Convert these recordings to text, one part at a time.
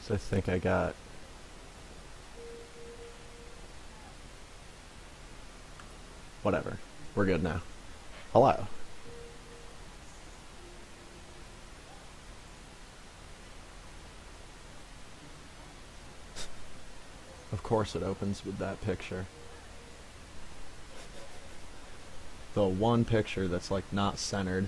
I think I got... Whatever. We're good now. Hello. Of course it opens with that picture. The one picture that's like not centered.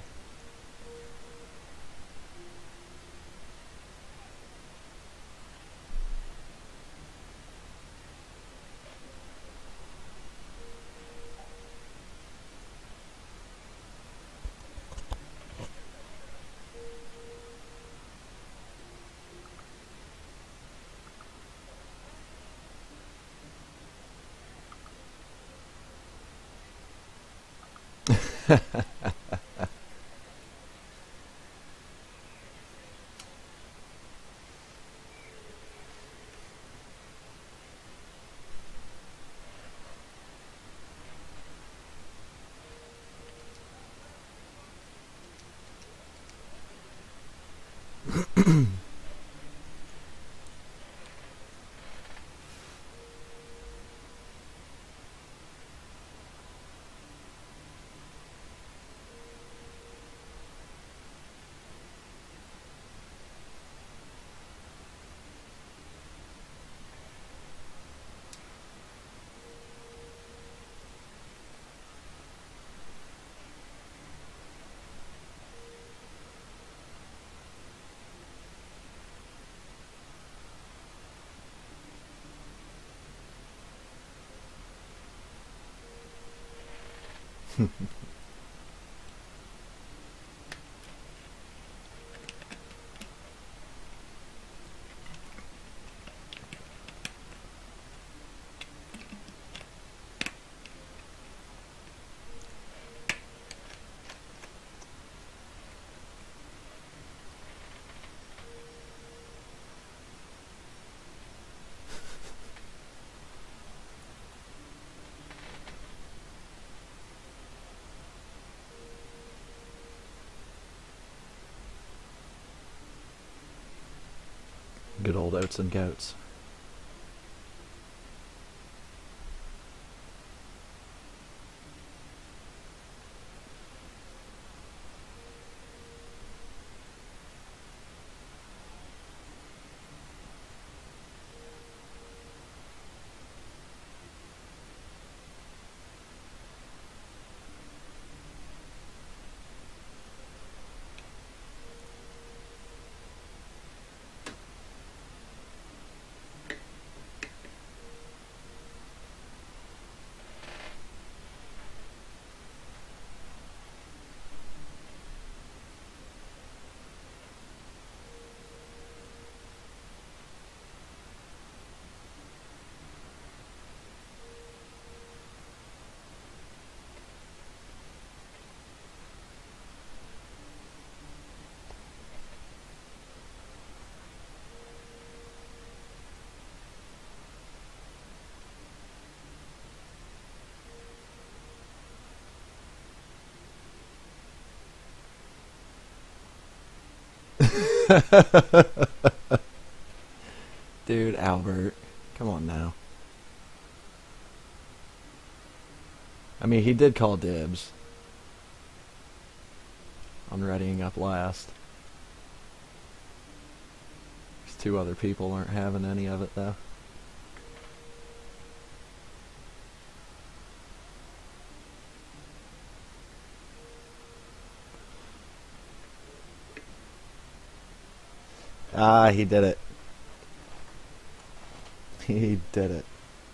Good old oats and goats. Dude, Albert, come on now. I mean, he did call dibs on readying up last. These two other people aren't having any of it, though. Ah, he did it. He did it.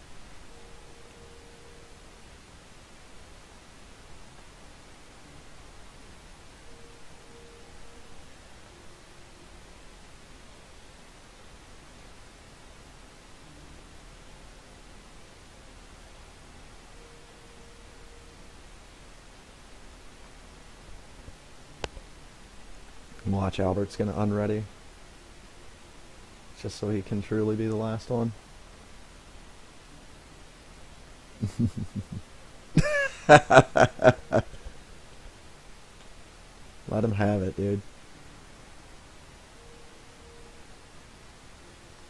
Watch, Albert's gonna unready. Just so he can truly be the last one. Let him have it, dude.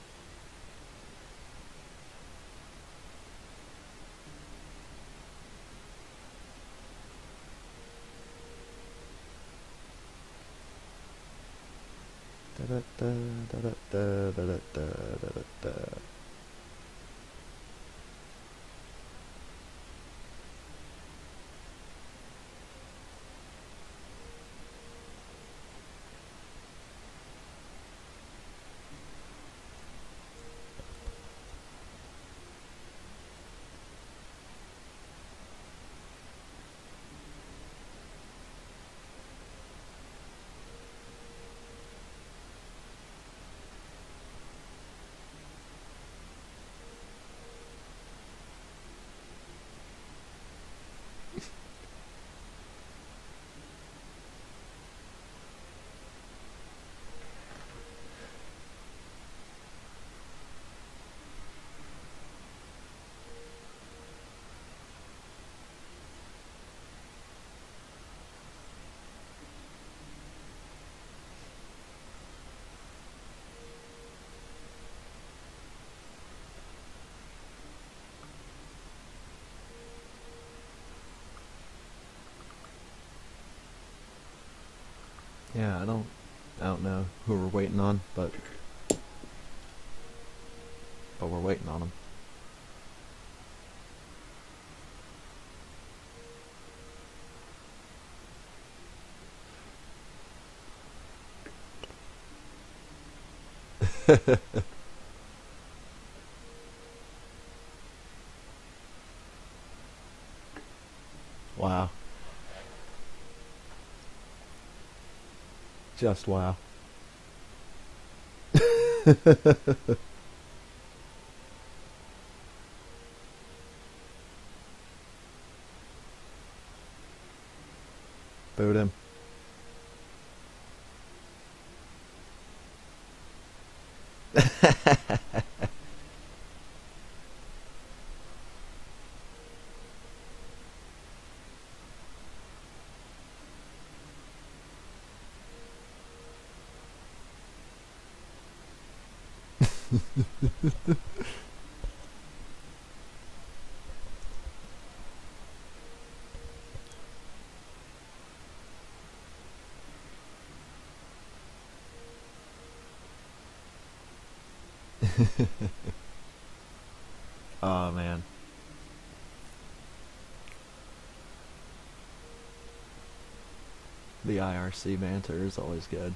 Yeah, I don't know who we're waiting on, but we're waiting on him. Wow. Just wow. Boot him. Oh man. The IRC banter is always good.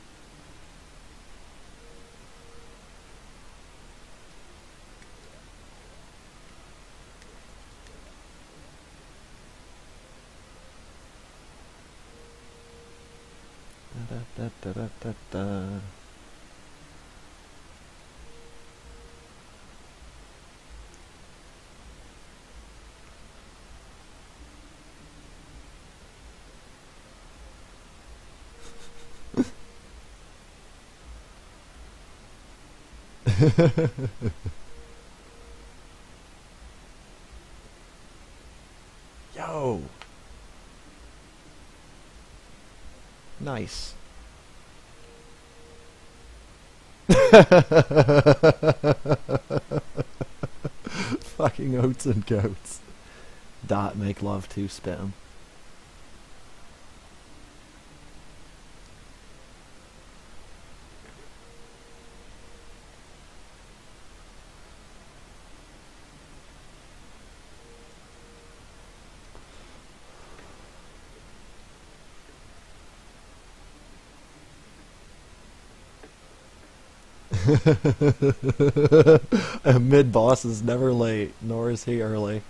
Da, da, da, da, da, da. Yo! Nice. Fucking oats and goats. Dot make love to spit 'em. A mid boss is never late, nor is he early.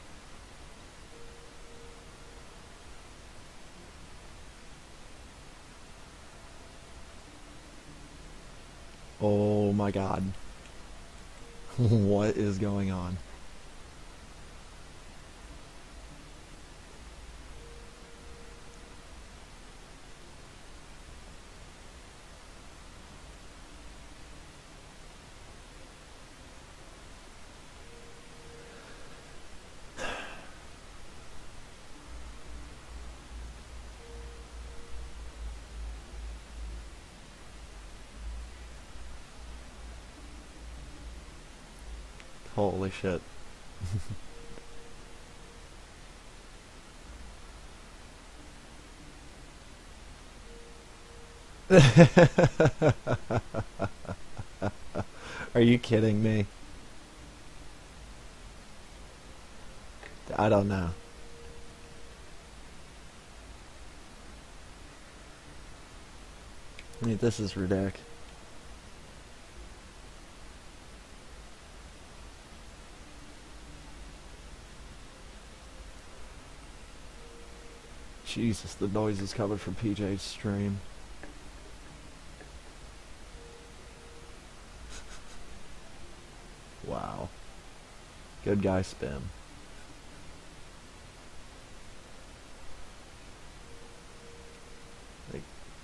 Oh my god. What is going on? Holy shit. Are you kidding me? I don't know. I mean, this is ridiculous. Jesus, the noise is coming from PJ's stream. Wow. Good guy spin. Like,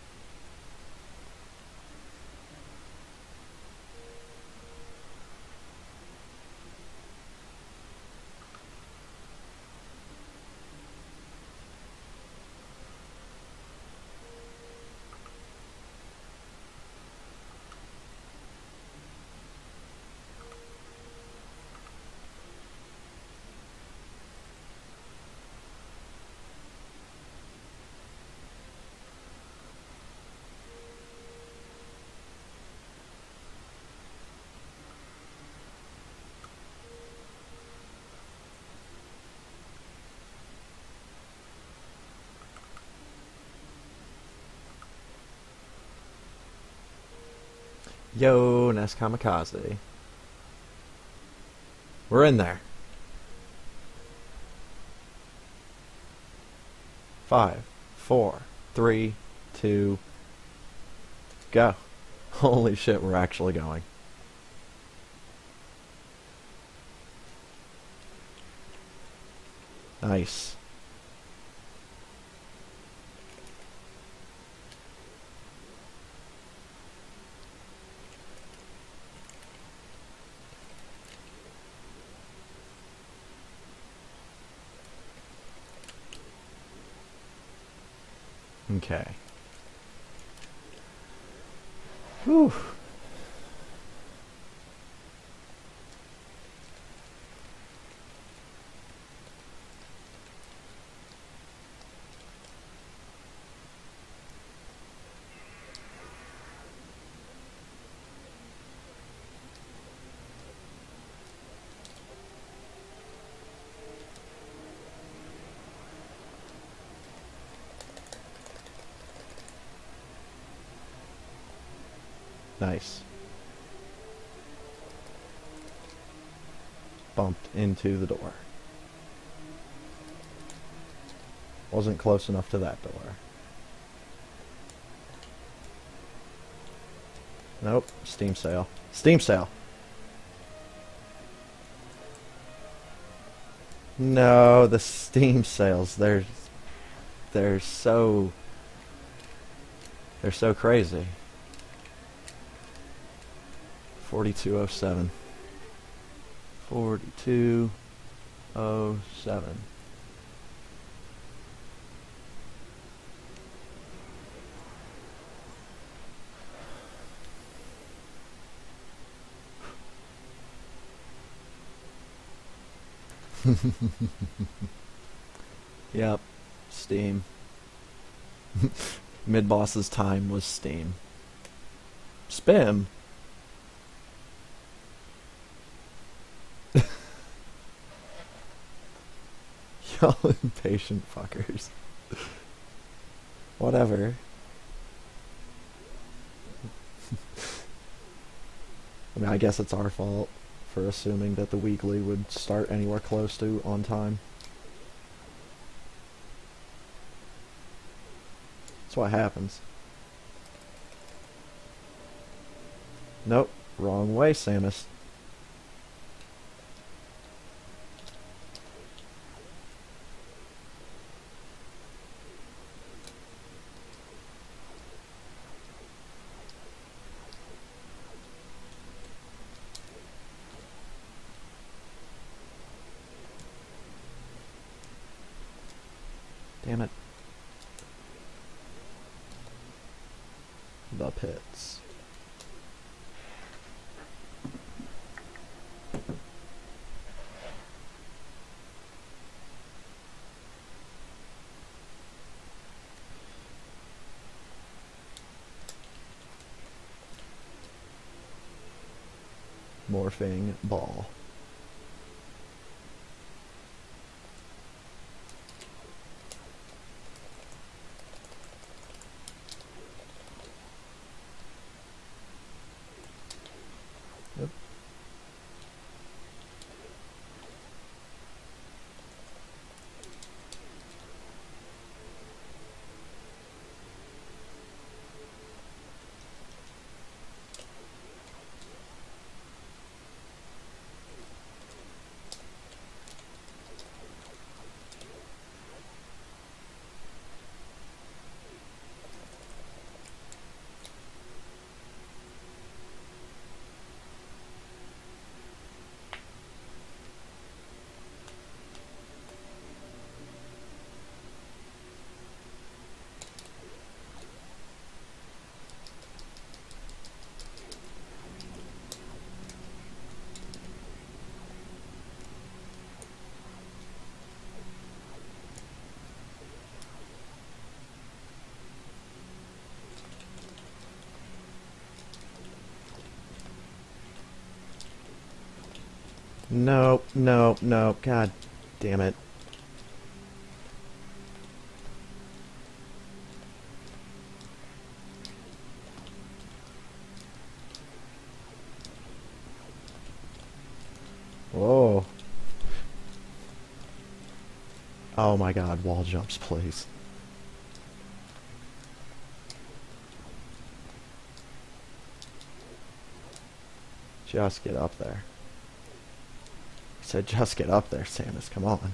yo, Nest Kamikaze. We're in there. 5, 4, 3, 2, go. Holy shit, we're actually going. Nice. Okay. Whew. Nice. Bumped into the door. Wasn't close enough to that door. Nope. Steam sale. Steam sale. No, the Steam sales, they're so crazy. 4207. 4207. Yep, Steam. Mid-boss's time was Steam. Spam. Y'all impatient fuckers. Whatever. I mean, I guess it's our fault for assuming that the weekly would start anywhere close to on time. That's what happens. Nope, wrong way, Samus. Damn it. The pits. morphing ball. Yep. Nope, nope, nope. God damn it. Whoa. Oh my god, wall jumps, please. Just get up there. I said just get up there, Samus, come on.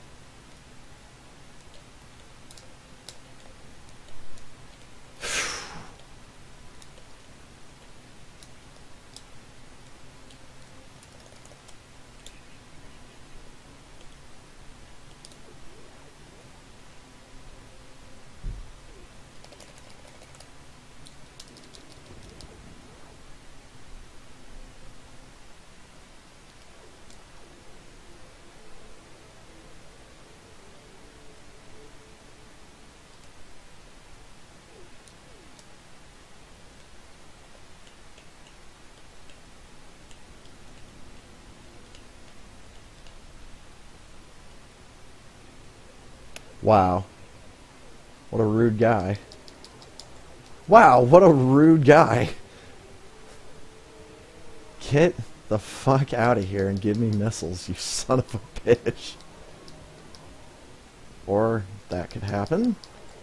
Wow. What a rude guy. Wow, what a rude guy. Get the fuck out of here and give me missiles, you son of a bitch. Or that could happen.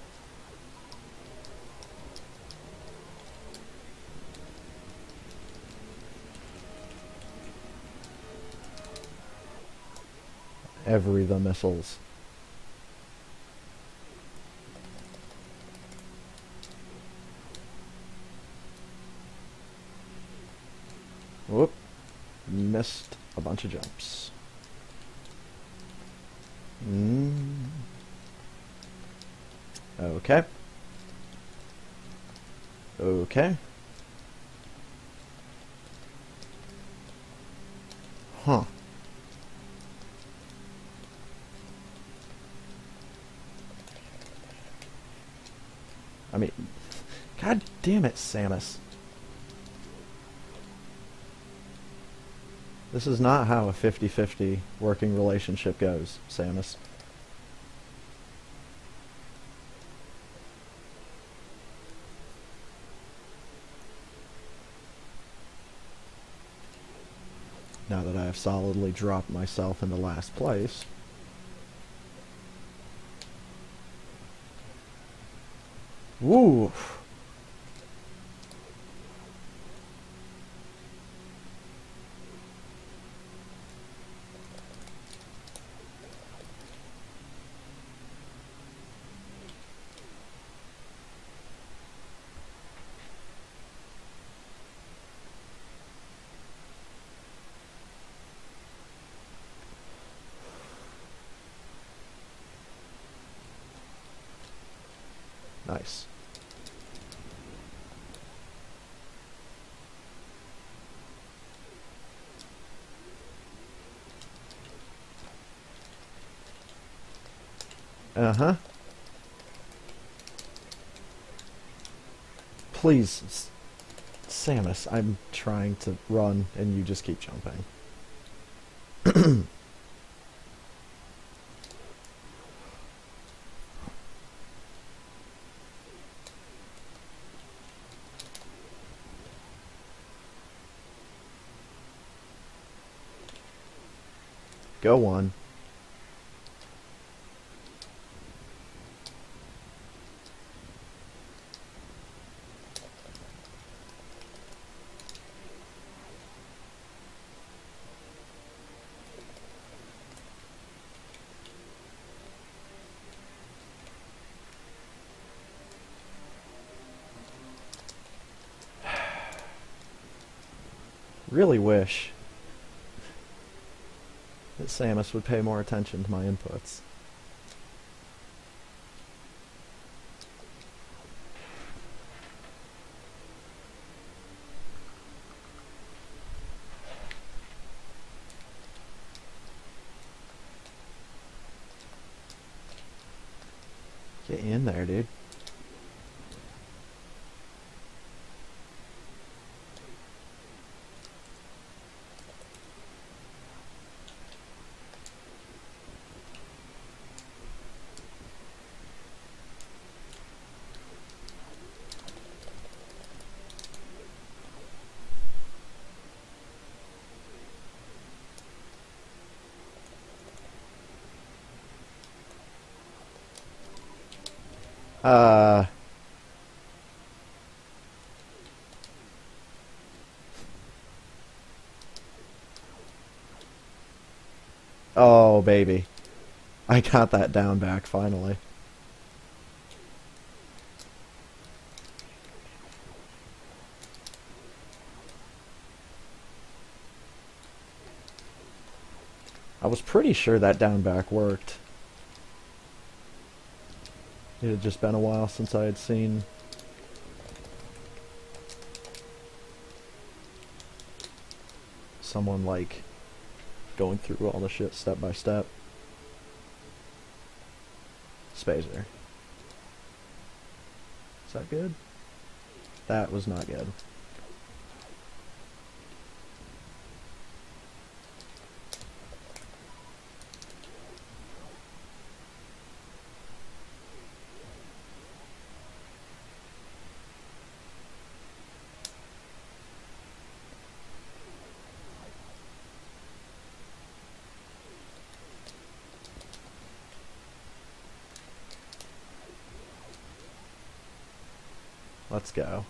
Every the missiles. Whoop. Missed a bunch of jumps. Okay. Okay. Huh. I mean, god damn it, Samus. This is not how a 50-50 working relationship goes, Samus. Now that I have solidly dropped myself into last place. Woo! Nice. Uh-huh. Please, Samus, I'm trying to run and you just keep jumping. Go on. Really wish that Samus would pay more attention to my inputs. Get in there, dude. Oh, baby. I got that down back, finally. I was pretty sure that down back worked. It had just been a while since I had seen someone, like, going through all the shit step by step. Spazer. Is that good? That was not good. Let's go.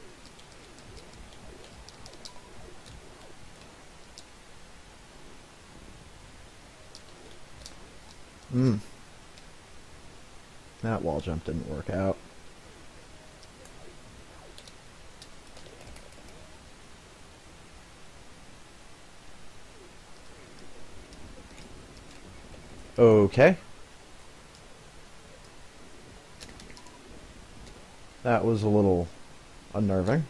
That wall jump didn't work out. Okay. That was a little unnerving.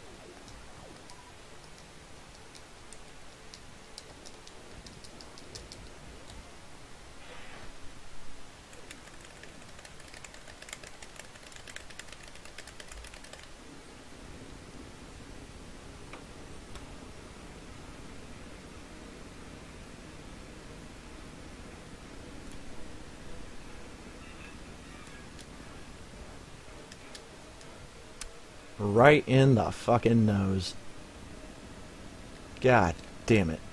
Right in the fucking nose. God damn it.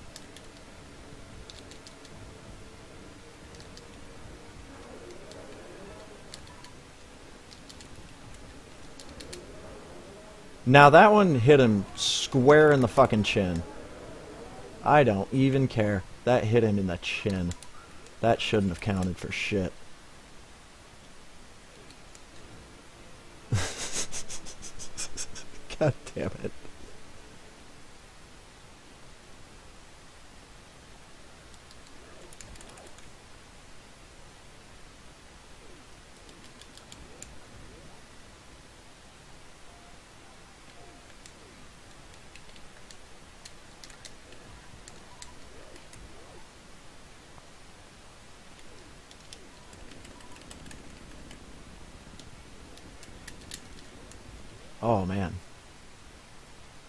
Now that one hit him square in the fucking chin. I don't even care. That hit him in the chin. That shouldn't have counted for shit. God damn it. Oh man.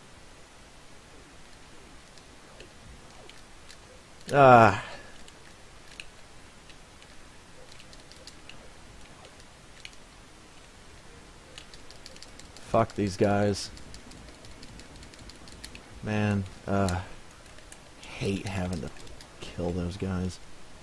Ah. Fuck these guys. Man, hate having to kill those guys.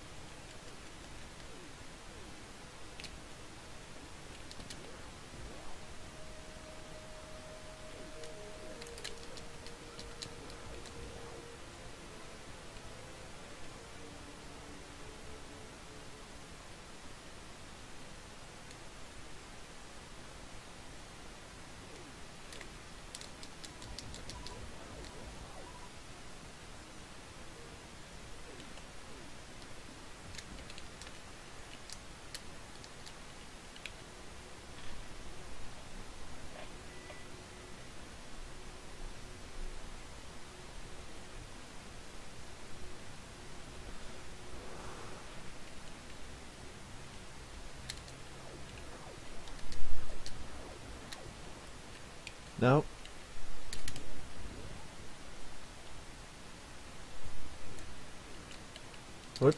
Nope. What?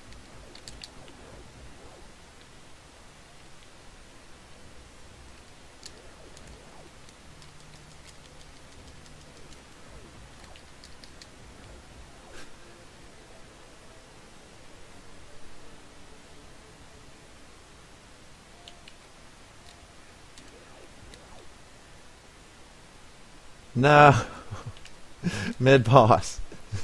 No. Mid-boss.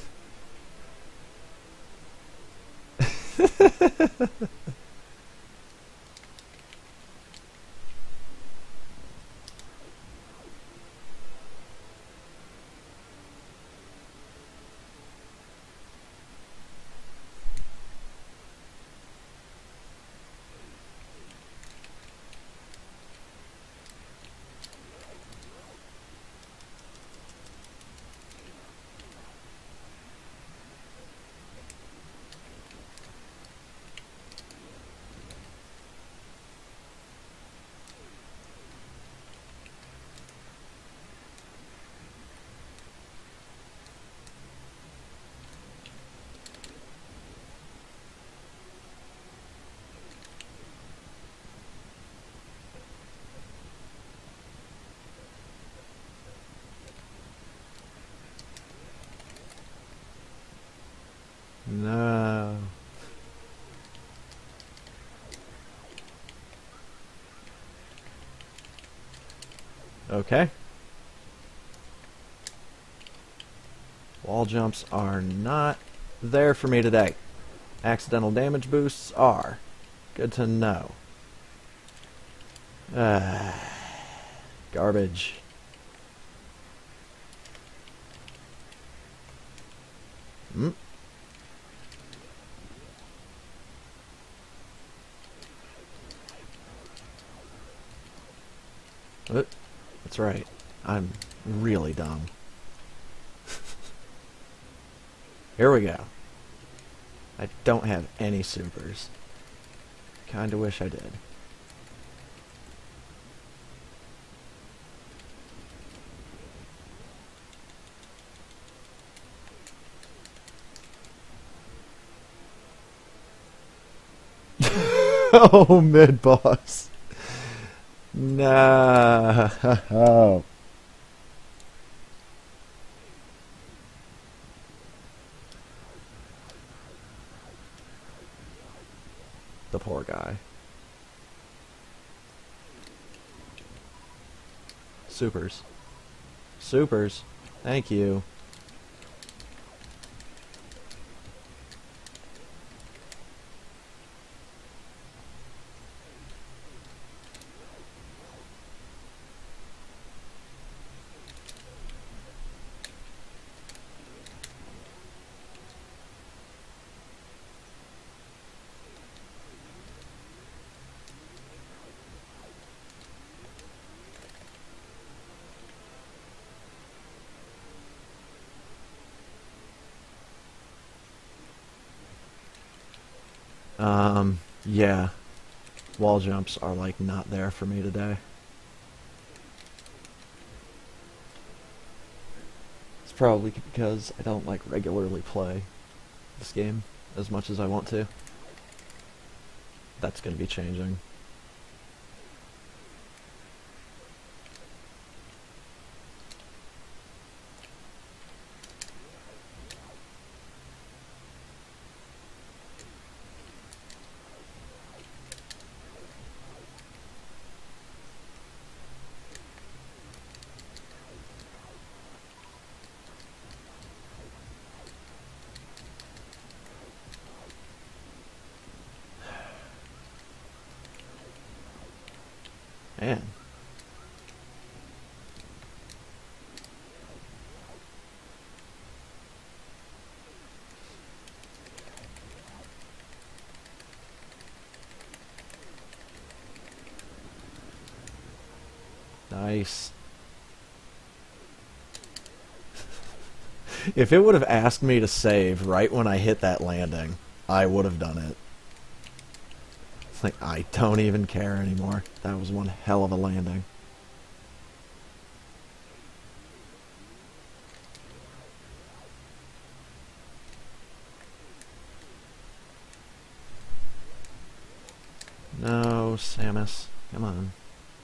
No. Okay. Wall jumps are not there for me today. Accidental damage boosts are. Good to know. Garbage. Hmm. What? That's right. I'm really dumb. Here we go. I don't have any supers. Kinda wish I did. Oh, mid-boss. No. The poor guy. Supers. Supers. Thank you. Yeah. Wall jumps are like not there for me today. It's probably because I don't like regularly play this game as much as I want to. That's going to be changing. Man. Nice. If it would have asked me to save right when I hit that landing, I would have done it. It's like, I don't even care anymore. That was one hell of a landing. No, Samus. Come on.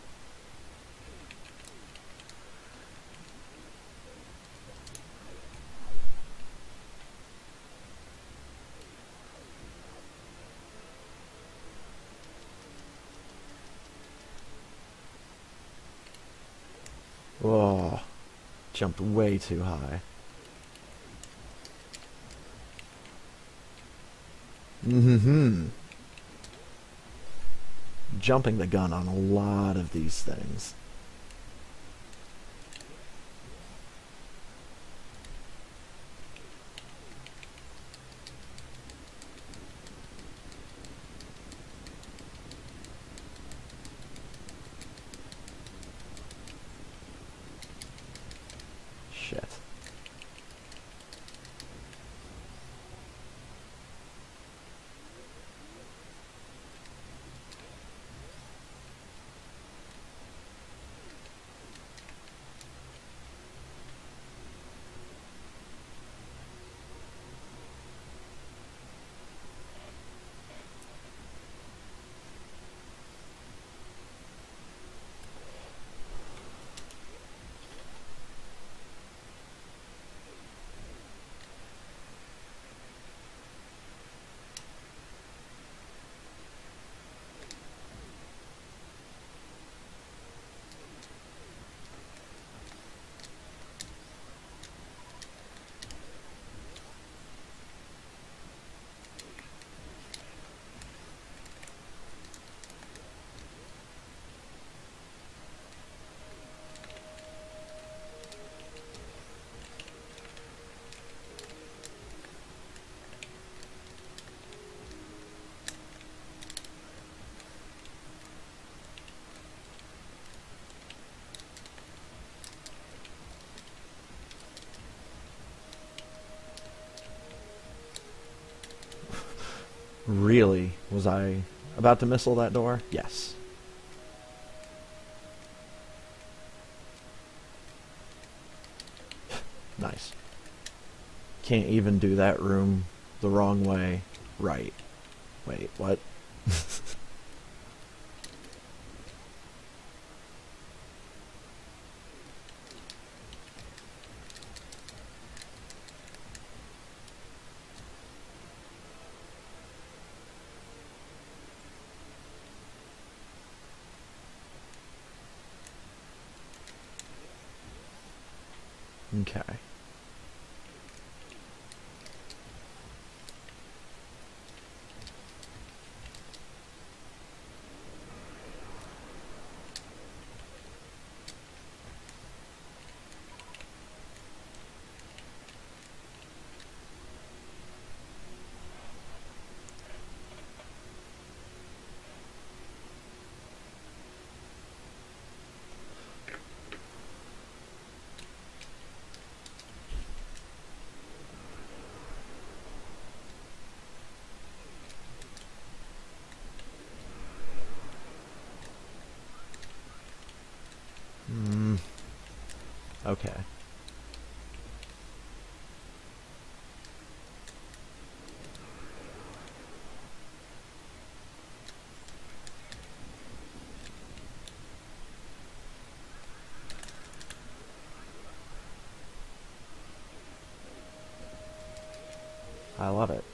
Whoa. Jumped way too high. Mm-hmm. Jumping the gun on a lot of these things. Shit. Really? Was I about to missile that door? Yes. Nice. Can't even do that room the wrong way. Right. Wait, what? Okay. I love it.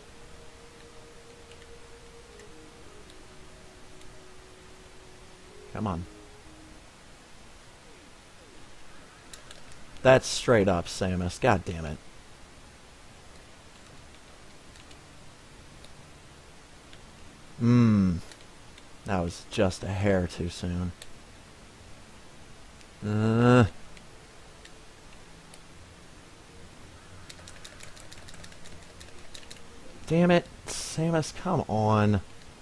Come on. That's straight up Samus. God damn it. That was just a hair too soon. Damn it, Samus, come on.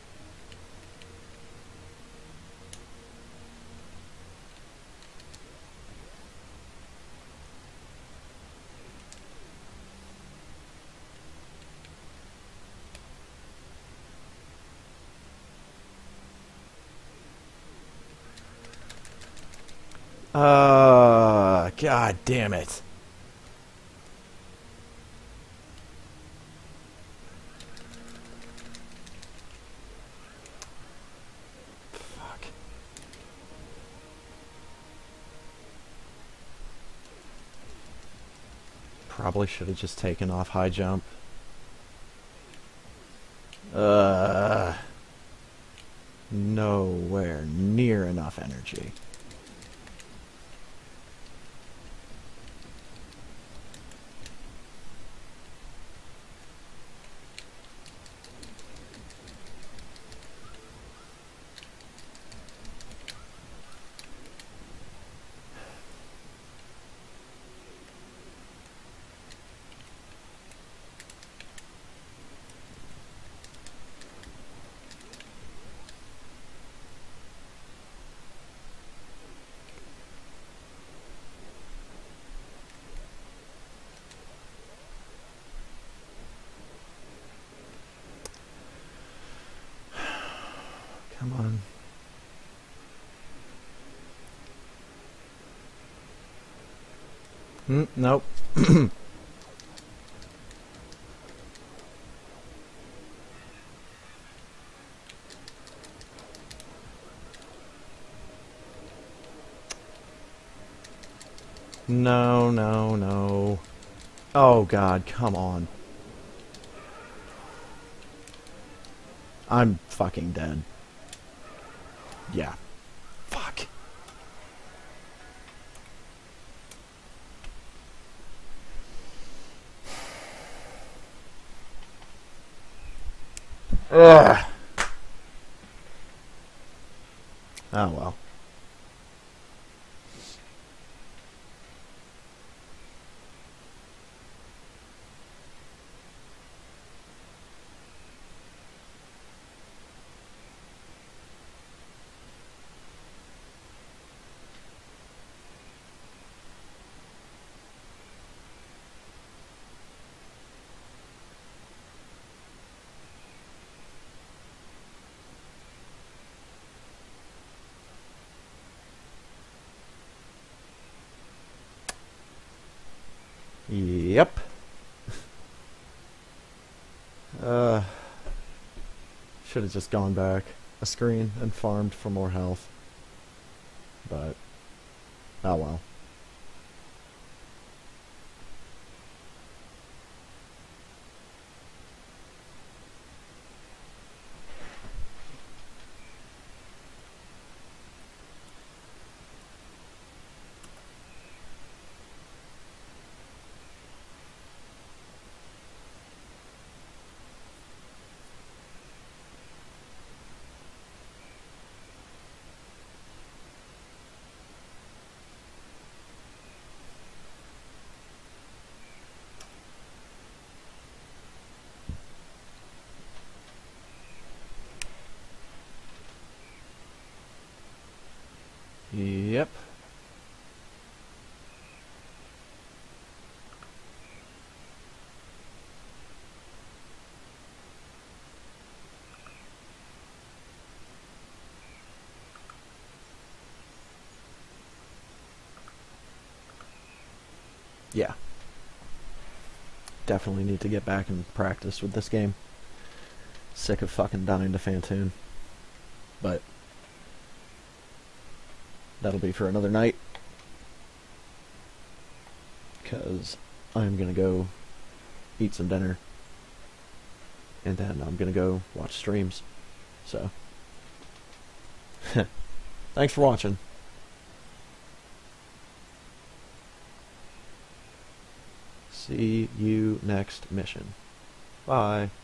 God damn it. Fuck. Probably should have just taken off high jump. Nowhere near enough energy. Come on. Nope. No, no, no. Oh god, come on. I'm fucking dead. Yeah. Fuck. Ugh. Oh well. Yep. Should have just gone back a screen and farmed for more health. But, oh well. Yep. Yeah. Definitely need to get back and practice with this game. Sick of fucking dying to Phantoon. But that'll be for another night. Because I'm gonna go eat some dinner and then I'm gonna go watch streams. So, thanks for watching. See you next mission. Bye.